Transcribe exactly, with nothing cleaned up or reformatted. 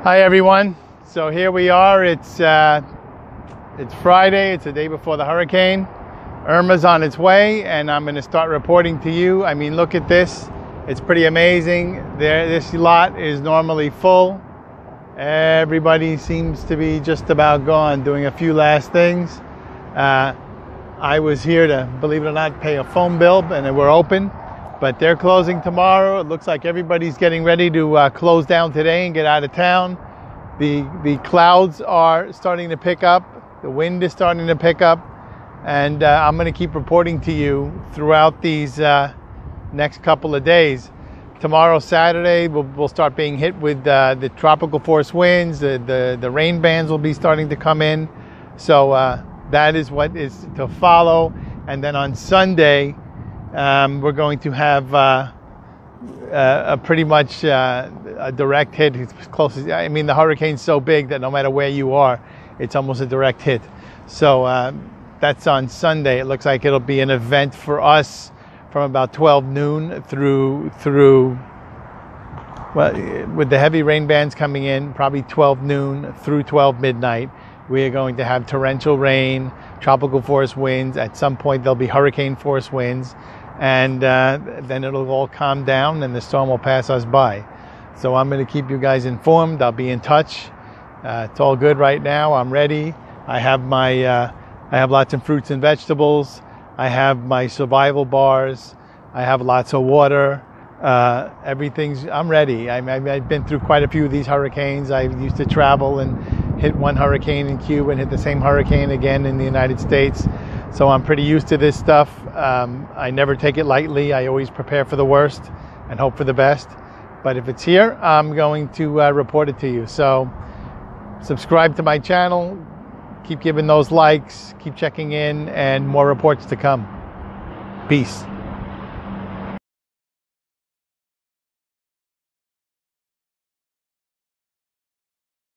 Hi everyone. So here we are. It's uh, it's Friday. It's the day before the hurricane. Irma's on its way, and I'm going to start reporting to you. I mean, look at this. It's pretty amazing. There, this lot is normally full. Everybody seems to be just about gone, doing a few last things. Uh, I was here to, believe it or not, pay a phone bill, and we're open. But they're closing tomorrow. It looks like everybody's getting ready to uh, close down today and get out of town. The, the clouds are starting to pick up. The wind is starting to pick up. And uh, I'm going to keep reporting to you throughout these uh, next couple of days. Tomorrow, Saturday, we'll, we'll start being hit with uh, the tropical force winds. The, the, the rain bands will be starting to come in. So uh, that is what is to follow. And then on Sunday, Um, we're going to have uh, uh, a pretty much uh, a direct hit. It's close as, I mean, the hurricane's so big that no matter where you are, it's almost a direct hit. So uh, that's on Sunday. It looks like it'll be an event for us from about twelve noon through through. Well, with the heavy rain bands coming in, probably twelve noon through twelve midnight. We are going to have torrential rain, tropical force winds. At some point, there'll be hurricane force winds. And uh, then it'll all calm down and the storm will pass us by. So I'm going to keep you guys informed. I'll be in touch. Uh, it's all good right now. I'm ready. I have my, uh, I have lots of fruits and vegetables. I have my survival bars. I have lots of water. Uh, everything's, I'm ready. I, I, I've been through quite a few of these hurricanes. I used to travel and hit one hurricane in Cuba and hit the same hurricane again in the United States. So I'm pretty used to this stuff. Um, I never take it lightly. I always prepare for the worst and hope for the best. But if it's here, I'm going to uh, report it to you. So subscribe to my channel, keep giving those likes, keep checking in, and more reports to come. Peace.